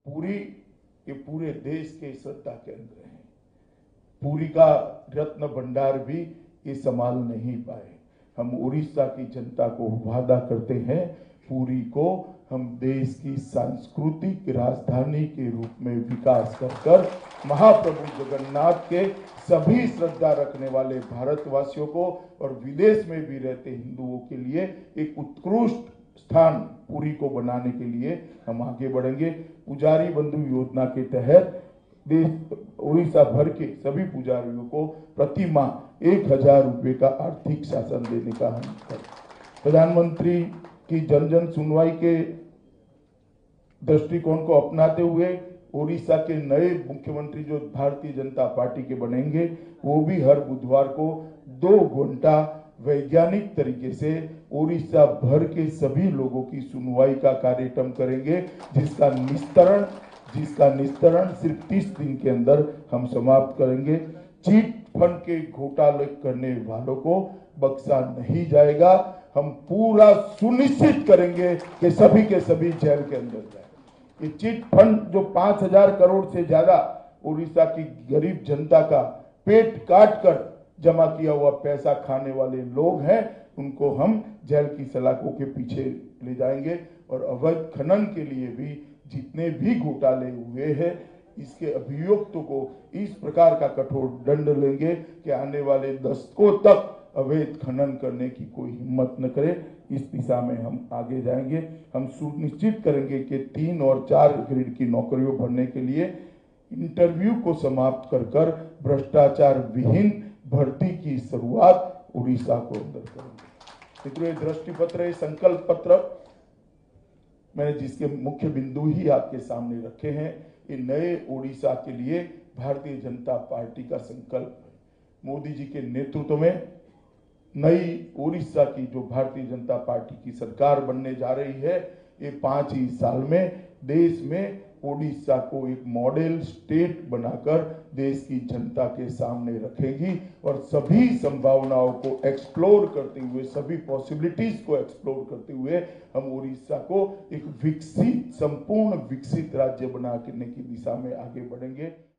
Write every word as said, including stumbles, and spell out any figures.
पुरी ये पूरे देश के श्रद्धा केंद्र हैं। पुरी का रत्न भंडार भी ये संभाल नहीं पाए। हम उड़ीसा की जनता को वादा करते हैं, पुरी को हम देश की सांस्कृतिक राजधानी के रूप में विकास कर कर महाप्रभु जगन्नाथ के सभी श्रद्धा रखने वाले भारतवासियों को और विदेश में भी रहते हिंदुओं के लिए एक उत्कृष्ट स्थान पुरी को बनाने के लिए हम आगे बढ़ेंगे। पुजारी बंधु योजना के तहत देश उड़ीसा भर के सभी पुजारियों को प्रति माह एक हजार रुपये का आर्थिक शासन देने का हम करें। प्रधानमंत्री की जन जन सुनवाई के दृष्टिकोण को अपनाते हुए उड़ीसा के नए मुख्यमंत्री जो भारतीय जनता पार्टी के बनेंगे, वो भी हर बुधवार को दो घंटा वैज्ञानिक तरीके से उड़ीसा भर के सभी लोगों की सुनवाई का कार्यक्रम करेंगे, जिसका निस्तारण जिसका निस्तारण सिर्फ तीस दिन के अंदर हम समाप्त करेंगे। चीट फंड के घोटाले करने वालों को बख्शा नहीं जाएगा। हम पूरा सुनिश्चित करेंगे कि सभी के सभी जेल के अंदर जाए। ये चिट फंड जो पांच हजार करोड़ से ज्यादा उड़ीसा की गरीब जनता का पेट काट कर जमा किया हुआ पैसा खाने वाले लोग हैं, उनको हम जेल की सलाखों के पीछे ले जाएंगे और अवैध खनन के लिए भी जितने भी घोटाले हुए हैं, इसके अभियुक्तों को इस प्रकार का कठोर दंड लेंगे कि आने वाले दशकों तक अवैध खनन करने की कोई हिम्मत न करे। इस दिशा में हम आगे जाएंगे। हम सुनिश्चित करेंगे कि तीन और चार ग्रेड की नौकरियों भरने के लिए इंटरव्यू को समाप्त कर कर भ्रष्टाचार विहीन भर्ती की शुरुआत उड़ीसा को अंदर करेंगे। मित्रों, दृष्टि पत्र, संकल्प पत्र मैंने जिसके मुख्य बिंदु ही आपके सामने रखे हैं, ये नए उड़ीसा के लिए भारतीय जनता पार्टी का संकल्प है। मोदी जी के नेतृत्व में नई उड़ीसा की जो भारतीय जनता पार्टी की सरकार बनने जा रही है, ये पांच ही साल में देश में उड़ीसा को एक मॉडल स्टेट बनाकर देश की जनता के सामने रखेगी और सभी संभावनाओं को एक्सप्लोर करते हुए, सभी पॉसिबिलिटीज को एक्सप्लोर करते हुए हम उड़ीसा को एक विकसित, संपूर्ण विकसित राज्य बनाने की दिशा में आगे बढ़ेंगे।